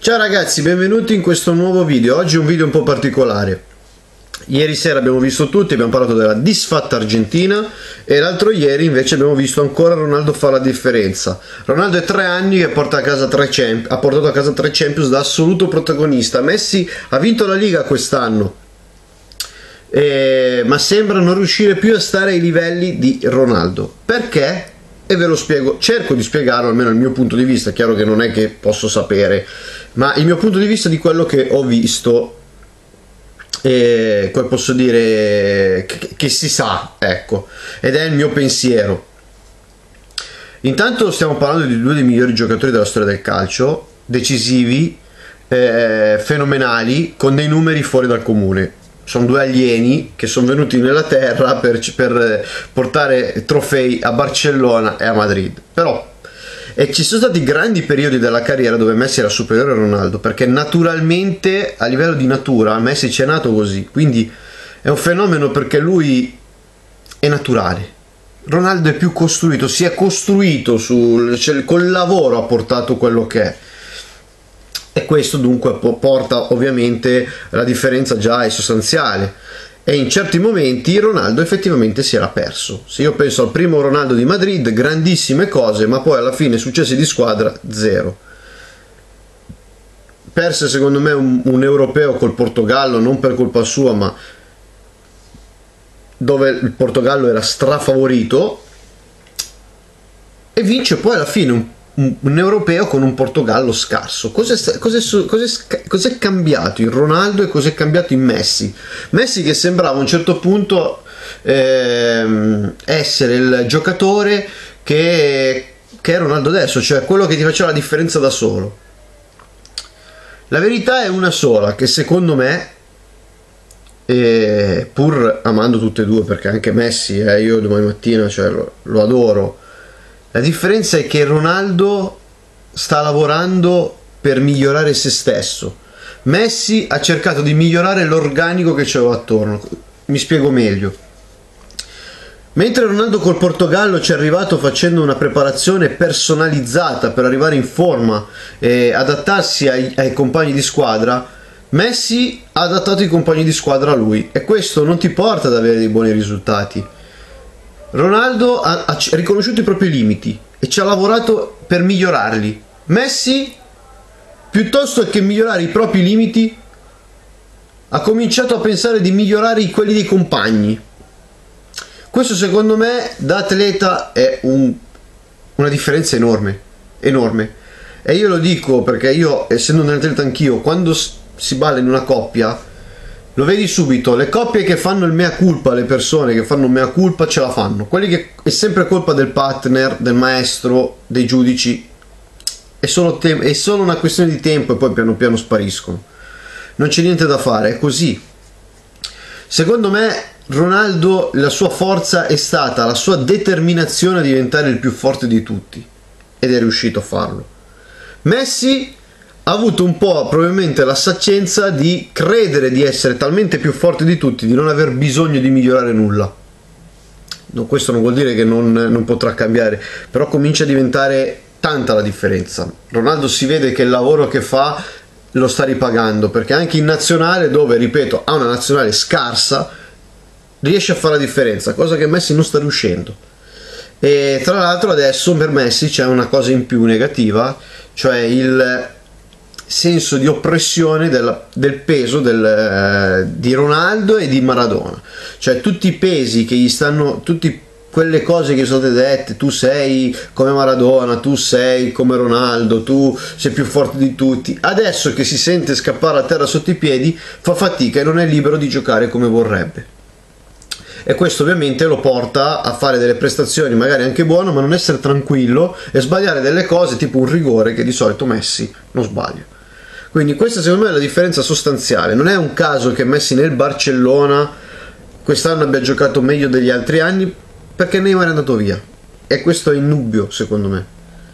Ciao ragazzi, benvenuti in questo nuovo video. Oggi è un video un po' particolare. Ieri sera abbiamo visto tutti, abbiamo parlato della disfatta Argentina e l'altro ieri invece abbiamo visto ancora Ronaldo fare la differenza. Ronaldo è 3 anni che porta a casa ha portato a casa 3 Champions da assoluto protagonista. Messi ha vinto la Liga quest'anno, ma sembra non riuscire più a stare ai livelli di Ronaldo. Perché? E ve lo spiego, cerco di spiegarlo almeno dal mio punto di vista. È chiaro che non è che posso sapere, ma il mio punto di vista di quello che ho visto, e come posso dire, che si sa, ecco, ed è il mio pensiero. Intanto stiamo parlando di 2 dei migliori giocatori della storia del calcio, decisivi, fenomenali, con dei numeri fuori dal comune. Sono 2 alieni che sono venuti nella terra per portare trofei a Barcellona e a Madrid. Però ci sono stati grandi periodi della carriera dove Messi era superiore a Ronaldo, perché naturalmente, a livello di natura, Messi ci è nato così. Quindi è un fenomeno perché lui è naturale. Ronaldo è più costruito, si è costruito col lavoro, ha portato quello che è. E questo dunque porta, ovviamente, la differenza già è sostanziale, e in certi momenti Ronaldo effettivamente si era perso. Se io penso al primo Ronaldo di Madrid, grandissime cose, ma poi alla fine successi di squadra zero. Perse secondo me un europeo col Portogallo, non per colpa sua, ma dove il Portogallo era strafavorito, e vince poi alla fine un europeo con un Portogallo scarso. Cos'è cambiato in Ronaldo e cos'è cambiato in Messi? Messi che sembrava a un certo punto essere il giocatore che è Ronaldo adesso, cioè quello che ti faceva la differenza da solo. La verità è una sola, che secondo me, pur amando tutte e due, perché anche Messi, io domani mattina, cioè, lo adoro, la differenza è che Ronaldo sta lavorando per migliorare se stesso. Messi ha cercato di migliorare l'organico che c'aveva attorno. Mi spiego meglio. Mentre Ronaldo col Portogallo ci è arrivato facendo una preparazione personalizzata per arrivare in forma e adattarsi ai compagni di squadra, Messi ha adattato i compagni di squadra a lui, e questo non ti porta ad avere dei buoni risultati. Ronaldo ha riconosciuto i propri limiti e ci ha lavorato per migliorarli. Messi, piuttosto che migliorare i propri limiti, ha cominciato a pensare di migliorare quelli dei compagni. Questo secondo me da atleta è una differenza enorme, enorme. E io lo dico perché io, essendo un atleta anch'io, quando si balla in una coppia, lo vedi subito. Le coppie che fanno il mea culpa, le persone che fanno mea culpa ce la fanno. Quelli che è sempre colpa del partner, del maestro, dei giudici, è solo una questione di tempo e poi piano piano spariscono. Non c'è niente da fare, è così. Secondo me Ronaldo, la sua forza è stata la sua determinazione a diventare il più forte di tutti, ed è riuscito a farlo. Messi ha avuto un po' probabilmente la saccenza di credere di essere talmente più forte di tutti, di non aver bisogno di migliorare nulla. No, questo non vuol dire che non potrà cambiare, però comincia a diventare tanta la differenza. Ronaldo si vede che il lavoro che fa lo sta ripagando, perché anche in nazionale, dove, ripeto, ha una nazionale scarsa, riesce a fare la differenza, cosa che Messi non sta riuscendo. E tra l'altro adesso per Messi c'è una cosa in più negativa, cioè il senso di oppressione del peso di Ronaldo e di Maradona. Cioè tutti i pesi che gli stanno, tutte quelle cose che sono state dette: tu sei come Maradona, tu sei come Ronaldo, tu sei più forte di tutti. Adesso che si sente scappare a terra sotto i piedi, fa fatica e non è libero di giocare come vorrebbe. E questo ovviamente lo porta a fare delle prestazioni magari anche buone, ma non essere tranquillo e sbagliare delle cose, tipo un rigore che di solito Messi non sbaglia. Quindi questa secondo me è la differenza sostanziale. Non è un caso che Messi nel Barcellona quest'anno abbia giocato meglio degli altri anni, perché Neymar è andato via, e questo è indubbio secondo me.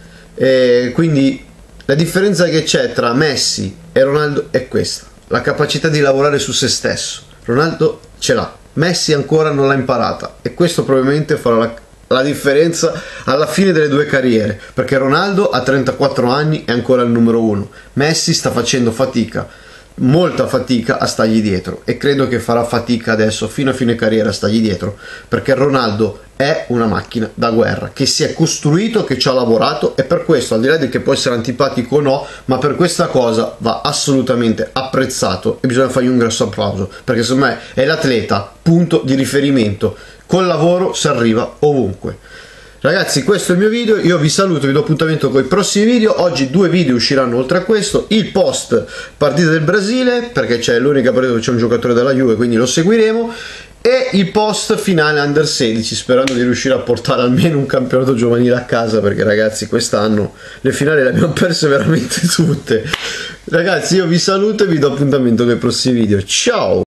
E quindi la differenza che c'è tra Messi e Ronaldo è questa: la capacità di lavorare su se stesso. Ronaldo ce l'ha, Messi ancora non l'ha imparata, e questo probabilmente farà la differenza alla fine delle due carriere, perché Ronaldo a 34 anni è ancora il numero uno, Messi sta facendo fatica, molta fatica a stargli dietro, e credo che farà fatica adesso fino a fine carriera a stargli dietro, perché Ronaldo è una macchina da guerra che si è costruito, che ci ha lavorato, e per questo, al di là di che può essere antipatico o no, ma per questa cosa va assolutamente apprezzato e bisogna fargli un grosso applauso, perché secondo me è l'atleta punto di riferimento, col lavoro si arriva ovunque. Ragazzi, questo è il mio video, io vi saluto, vi do appuntamento con i prossimi video. Oggi 2 video usciranno oltre a questo: il post partita del Brasile, perché c'è l'unica partita dove c'è un giocatore della Juve, quindi lo seguiremo, e il post finale Under 16, sperando di riuscire a portare almeno un campionato giovanile a casa, perché ragazzi quest'anno le finali le abbiamo perse veramente tutte. Ragazzi, io vi saluto e vi do appuntamento con i prossimi video, ciao!